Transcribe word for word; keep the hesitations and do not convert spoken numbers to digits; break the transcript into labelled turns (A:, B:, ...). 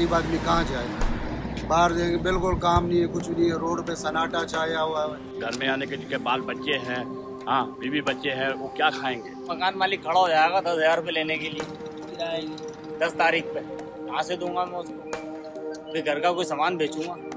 A: गरीब आदमी कहाँ जाए, बाहर जाएंगे बिल्कुल काम नहीं है, कुछ नहीं है, रोड पे सन्नाटा छाया हुआ है।
B: घर में आने के जिनके बाल बच्चे हैं, हाँ बीवी बच्चे हैं, वो क्या खाएंगे।
C: मकान मालिक खड़ा हो जाएगा दस हजार रुपये लेने के लिए दस तारीख पे, कहाँ से दूंगा मैं उसको, फिर घर का कोई सामान बेचूंगा।